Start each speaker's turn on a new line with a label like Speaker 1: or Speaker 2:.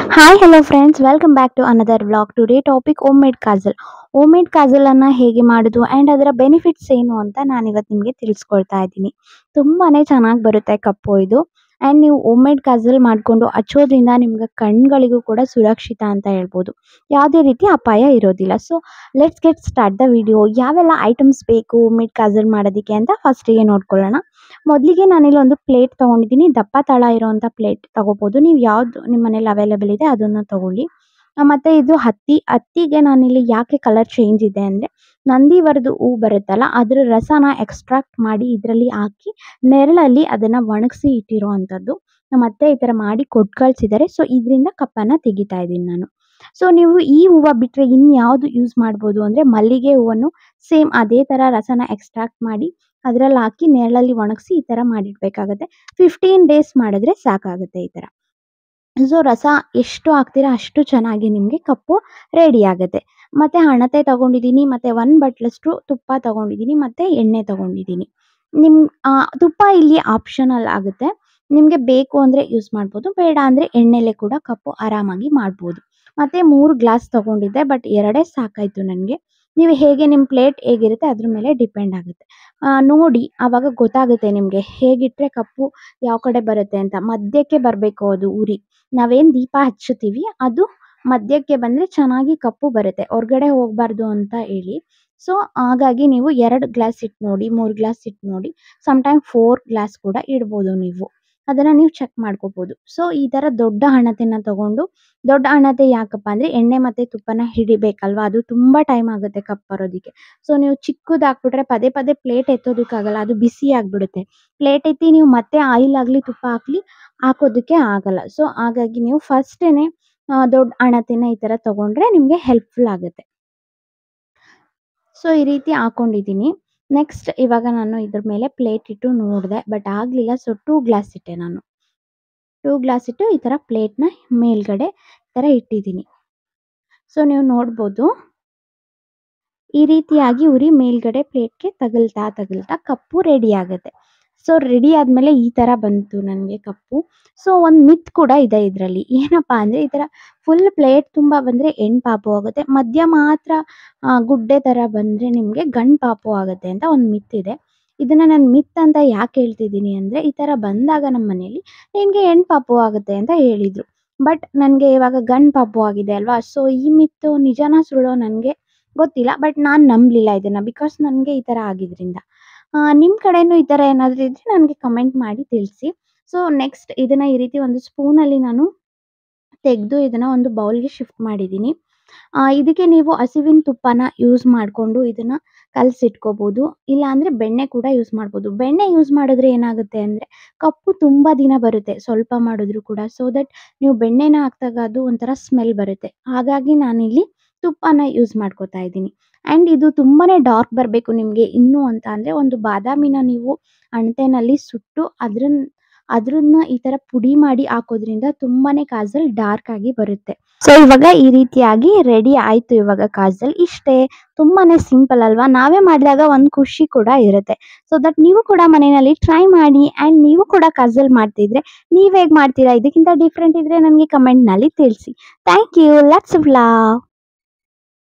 Speaker 1: Hi, hello friends. Welcome back to another vlog. Today topic homemade kazel. Homemade ಕಾಜಲನ್ನ ಹೇಗೆ ಮಾಡೋದು and ಅದರ benefits ಏನು ಅಂತ ನಾನಿವತ್ತು ನಿಮಗೆ ತಿಳಿಸ್ಕೊಡ್ತಾ ಇದ್ದೀನಿ. ತುಂಬಾನೇ ಚೆನ್ನಾಗಿ ಬರುತ್ತೆ ಕಪ್ಪು ಇದು. ಆ್ಯಂಡ್ ನೀವು ಹೋಮ್‌ಮೇಡ್ ಕಾಜಲ್ ಮಾಡಿಕೊಂಡು ಹಚ್ಚೋದ್ರಿಂದ ನಿಮ್ಗೆ ಕಣ್ಗಳಿಗೂ ಕೂಡ ಸುರಕ್ಷಿತ ಅಂತ ಹೇಳ್ಬೋದು. ಯಾವುದೇ ರೀತಿ ಅಪಾಯ ಇರೋದಿಲ್ಲ. So let's get start the video. ಯಾವೆಲ್ಲ ಐಟಮ್ಸ್ ಬೇಕು ಹೋಮ್‌ಮೇಡ್ ಕಾಜಲ್ ಮಾಡೋದಕ್ಕೆ ಅಂತ ಫಸ್ಟಿಗೆ ನೋಡ್ಕೊಳ್ಳೋಣ. ಮೊದಲಿಗೆ ನಾನಿಲ್ಲಿ ಒಂದು ಪ್ಲೇಟ್ ತೊಗೊಂಡಿದ್ದೀನಿ. ದಪ್ಪ ತಳ ಇರೋವಂಥ ಪ್ಲೇಟ್ ತೊಗೋಬೋದು. ನೀವು ಯಾವುದು ನಿಮ್ಮ ಮನೇಲಿ ಅವೈಲೇಬಲ್ ಇದೆ ಅದನ್ನು ತೊಗೊಳ್ಳಿ. ಮತ್ತು ಇದು ಹತ್ತಿಗೆ ನಾನಿಲ್ಲಿ ಯಾಕೆ ಕಲರ್ ಚೇಂಜ್ ಇದೆ ಅಂದರೆ ನಂದಿವರದು ಹೂ ಬರುತ್ತಲ್ಲ ಅದರ ರಸನ ಎಕ್ಸ್ಟ್ರಾಕ್ಟ್ ಮಾಡಿ ಇದರಲ್ಲಿ ಹಾಕಿ ನೆರಳಲ್ಲಿ ಅದನ್ನು ಒಣಗಿಸಿ ಇಟ್ಟಿರೋ ಅಂಥದ್ದು. ನಮ್ಮ ಅತ್ತೆ ಈ ಥರ ಮಾಡಿ ಕೊಟ್ಟು ಕಳಿಸಿದ್ದಾರೆ. ಸೊ ಇದರಿಂದ ಕಪ್ಪನ್ನು ತೆಗಿತಾ ಇದ್ದೀನಿ ನಾನು. ಸೊ ನೀವು ಈ ಹೂವು ಬಿಟ್ಟರೆ ಇನ್ಯಾವುದು ಯೂಸ್ ಮಾಡ್ಬೋದು ಅಂದರೆ ಮಲ್ಲಿಗೆ ಹೂವನ್ನು ಸೇಮ್ ಅದೇ ಥರ ರಸನ ಎಕ್ಸ್ಟ್ರಾಕ್ಟ್ ಮಾಡಿ ಅದರಲ್ಲಿ ಹಾಕಿ ನೆರಳಲ್ಲಿ ಒಣಗಿಸಿ ಈ ಥರ ಮಾಡಿಡಬೇಕಾಗುತ್ತೆ. 15 ಡೇಸ್ ಮಾಡಿದ್ರೆ ಸಾಕಾಗುತ್ತೆ ಈ ಥರ. ಸೊ ರಸ ಎಷ್ಟು ಹಾಕ್ತೀರಾ ಅಷ್ಟು ಚೆನ್ನಾಗಿ ನಿಮಗೆ ಕಪ್ಪು ರೆಡಿ ಆಗುತ್ತೆ. ಮತ್ತು ಹಣತೆ ತೊಗೊಂಡಿದ್ದೀನಿ, ಮತ್ತು 1 ಬಟ್ಲಷ್ಟು ತುಪ್ಪ ತೊಗೊಂಡಿದ್ದೀನಿ, ಮತ್ತು ಎಣ್ಣೆ ತೊಗೊಂಡಿದ್ದೀನಿ. ತುಪ್ಪ ಇಲ್ಲಿ ಆಪ್ಷನಲ್ ಆಗುತ್ತೆ. ನಿಮಗೆ ಬೇಕು ಅಂದರೆ ಯೂಸ್ ಮಾಡ್ಬೋದು, ಬೇಡ ಅಂದರೆ ಎಣ್ಣೆಲೆ ಕೂಡ ಕಪ್ಪು ಆರಾಮಾಗಿ ಮಾಡ್ಬೋದು. ಮತ್ತು 3 ಗ್ಲಾಸ್ ತೊಗೊಂಡಿದ್ದೆ, ಬಟ್ 2 ಸಾಕಾಯಿತು ನನಗೆ. ನೀವು ಹೇಗೆ ನಿಮ್ಮ ಪ್ಲೇಟ್ ಹೇಗಿರುತ್ತೆ ಅದ್ರ ಮೇಲೆ ಡಿಪೆಂಡ್ ಆಗುತ್ತೆ. ನೋಡಿ ಆವಾಗ ಗೊತ್ತಾಗುತ್ತೆ ನಿಮಗೆ ಹೇಗಿಟ್ಟರೆ ಕಪ್ಪು ಯಾವ ಕಡೆ ಬರುತ್ತೆ ಅಂತ. ಮಧ್ಯಕ್ಕೆ ಬರಬೇಕು ಅದು ಉರಿ. ನಾವೇನು ದೀಪ ಹಚ್ಚುತ್ತೀವಿ ಅದು ಮಧ್ಯಕ್ಕೆ ಬಂದರೆ ಚೆನ್ನಾಗಿ ಕಪ್ಪು ಬರುತ್ತೆ, ಹೊರಗಡೆ ಹೋಗಬಾರ್ದು ಅಂತ ಹೇಳಿ. ಸೊ ಹಾಗಾಗಿ ನೀವು 2 ಗ್ಲಾಸ್ ಇಟ್ಟು ನೋಡಿ, 3 ಗ್ಲಾಸ್ ಇಟ್ಟು ನೋಡಿ, ಸಮ್ಟೈಮ್ 4 ಗ್ಲಾಸ್ ಕೂಡ ಇಡ್ಬೋದು ನೀವು. ಅದನ್ನು ನೀವು ಚೆಕ್ ಮಾಡ್ಕೋಬೋದು. ಸೊ ಈ ಥರ ದೊಡ್ಡ ಹಣತೆನ ತೊಗೊಂಡು, ದೊಡ್ಡ ಹಣತೆ ಯಾಕಪ್ಪ ಅಂದರೆ ಎಣ್ಣೆ ಮತ್ತು ತುಪ್ಪನ ಹಿಡಿಬೇಕಲ್ವ, ಅದು ತುಂಬ ಟೈಮ್ ಆಗುತ್ತೆ ಕಪ್ಪು ಬರೋದಕ್ಕೆ. ಸೊ ನೀವು ಚಿಕ್ಕದು ಹಾಕ್ಬಿಟ್ರೆ ಪದೇ ಪದೇ ಪ್ಲೇಟ್ ಎತ್ತೋದಕ್ಕಾಗಲ್ಲ, ಅದು ಬಿಸಿ ಆಗಿಬಿಡುತ್ತೆ. ಪ್ಲೇಟ್ ಎತ್ತಿ ನೀವು ಮತ್ತೆ ಆಯಿಲ್ ಆಗಲಿ ತುಪ್ಪ ಹಾಕೋದಕ್ಕೆ ಆಗಲ್ಲ. ಸೊ ಹಾಗಾಗಿ ನೀವು ಫಸ್ಟೇ ದೊಡ್ಡ ಹಣತೆನ ಈ ಥರ ತೊಗೊಂಡ್ರೆ ನಿಮಗೆ ಹೆಲ್ಪ್ಫುಲ್ ಆಗುತ್ತೆ. ಸೊ ಈ ರೀತಿ ಹಾಕ್ಕೊಂಡಿದ್ದೀನಿ. ನೆಕ್ಸ್ಟ್ ಇವಾಗ ನಾನು ಇದ್ರ ಮೇಲೆ ಪ್ಲೇಟ್ ಇಟ್ಟು ನೋಡಿದೆ, ಬಟ್ ಆಗಲಿಲ್ಲ. ಸೊ 2 ಗ್ಲಾಸ್ ಇಟ್ಟೆ ನಾನು. 2 ಗ್ಲಾಸ್ ಇಟ್ಟು ಈ ಥರ ಪ್ಲೇಟ್ನ ಮೇಲ್ಗಡೆ ಈ ಥರ ಇಟ್ಟಿದ್ದೀನಿ. ಸೊ ನೀವು ನೋಡ್ಬೋದು ಈ ರೀತಿಯಾಗಿ ಉರಿ ಮೇಲ್ಗಡೆ ಪ್ಲೇಟ್ಗೆ ತಗಲ್ತಾ ಕಪ್ಪು ರೆಡಿ ಆಗುತ್ತೆ. ಸೊ ರೆಡಿ ಆದಮೇಲೆ ಈ ಥರ ಬಂತು ನನಗೆ ಕಪ್ಪು. ಸೊ ಒಂದು ಮಿತ್ ಕೂಡ ಇದೆ ಇದರಲ್ಲಿ. ಏನಪ್ಪ ಅಂದರೆ ಈ ಥರ ಫುಲ್ ಪ್ಲೇಟ್ ತುಂಬ ಬಂದರೆ ಹೆಣ್ಣು ಪಾಪು ಆಗುತ್ತೆ, ಮಧ್ಯ ಮಾತ್ರ ಗುಡ್ಡೆ ಥರ ಬಂದರೆ ನಿಮಗೆ ಗಂಡು ಪಾಪು ಆಗುತ್ತೆ ಅಂತ ಒಂದು ಮಿತ್ ಇದೆ. ಇದನ್ನು ನಾನು ಮಿತ್ ಅಂತ ಯಾಕೆ ಹೇಳ್ತಿದ್ದೀನಿ ಅಂದರೆ ಈ ಥರ ಬಂದಾಗ ನಮ್ಮ ಮನೇಲಿ ನಿನಗೆ ಹೆಣ್ಣು ಪಾಪು ಆಗುತ್ತೆ ಅಂತ ಹೇಳಿದರು. ಬಟ್ ನನಗೆ ಇವಾಗ ಗಂಡು ಪಾಪು ಆಗಿದೆ ಅಲ್ವಾ. ಸೊ ಈ ಮಿತ್ತು ನಿಜನಾ ಸುಳ್ಳೋ ನನಗೆ ಗೊತ್ತಿಲ್ಲ, ಬಟ್ ನಾನು ನಂಬಲಿಲ್ಲ ಇದನ್ನು, ಬಿಕಾಸ್ ನನಗೆ ಈ ಥರ ಆಗಿದ್ದರಿಂದ. ನಿಮ್ಮ ಕಡೆಯೂ ಈ ಥರ ಏನಾದರೂ ಇದ್ದರೆ ನನಗೆ ಕಮೆಂಟ್ ಮಾಡಿ ತಿಳಿಸಿ. ಸೊ ನೆಕ್ಸ್ಟ್ ಇದನ್ನು ಈ ರೀತಿ ಒಂದು ಸ್ಪೂನಲ್ಲಿ ನಾನು ತೆಗೆದು ಇದನ್ನು ಒಂದು ಬೌಲ್ಗೆ ಶಿಫ್ಟ್ ಮಾಡಿದ್ದೀನಿ. ಇದಕ್ಕೆ ನೀವು ಹಸಿವಿನ ತುಪ್ಪನ ಯೂಸ್ ಮಾಡಿಕೊಂಡು ಇದನ್ನು ಕಲಸಿಟ್ಕೋಬೋದು, ಇಲ್ಲಾಂದರೆ ಬೆಣ್ಣೆ ಕೂಡ ಯೂಸ್ ಮಾಡ್ಬೋದು. ಬೆಣ್ಣೆ ಯೂಸ್ ಮಾಡಿದ್ರೆ ಏನಾಗುತ್ತೆ ಅಂದರೆ ಕಪ್ಪು ತುಂಬ ದಿನ ಬರುತ್ತೆ ಸ್ವಲ್ಪ ಮಾಡಿದ್ರು ಕೂಡ. ಸೊ ದಟ್ ನೀವು ಬೆಣ್ಣೆನ ಹಾಕಿದಾಗ ಅದು ಒಂಥರ ಸ್ಮೆಲ್ ಬರುತ್ತೆ. ಹಾಗಾಗಿ ನಾನಿಲ್ಲಿ ತುಪ್ಪನ ಯೂಸ್ ಮಾಡ್ಕೋತಾ ಇದ್ದೀನಿ. ಆ್ಯಂಡ್ ಇದು ತುಂಬಾ ಡಾರ್ಕ್ ಬರಬೇಕು ನಿಮಗೆ ಇನ್ನೂ ಅಂತ ಅಂದರೆ ಒಂದು ಬಾದಾಮಿನ ನೀವು ಅಣತೆನಲ್ಲಿ ಸುಟ್ಟು ಅದನ್ನ ಈ ಥರ ಪುಡಿ ಮಾಡಿ ಹಾಕೋದ್ರಿಂದ ತುಂಬಾ ಕಾಜಲ್ ಡಾರ್ಕ್ ಆಗಿ ಬರುತ್ತೆ. ಸೊ ಇವಾಗ ಈ ರೀತಿಯಾಗಿ ರೆಡಿ ಆಯಿತು ಇವಾಗ ಕಾಜಲ್. ಇಷ್ಟೇ, ತುಂಬಾ ಸಿಂಪಲ್ ಅಲ್ವಾ. ನಾವೇ ಮಾಡಿದಾಗ ಒಂದು ಖುಷಿ ಕೂಡ ಇರುತ್ತೆ. ಸೊ ದಟ್ ನೀವು ಕೂಡ ಮನೆಯಲ್ಲಿ ಟ್ರೈ ಮಾಡಿ. ಆ್ಯಂಡ್ ನೀವು ಕೂಡ ಕಾಜಲ್ ಮಾಡ್ತಿದ್ರೆ ನೀವು ಹೇಗೆ ಮಾಡ್ತೀರಾ, ಇದಕ್ಕಿಂತ ಡಿಫ್ರೆಂಟ್ ಇದ್ದರೆ ನನಗೆ ಕಮೆಂಟ್ನಲ್ಲಿ ತಿಳಿಸಿ. Thank you. Let's vlog.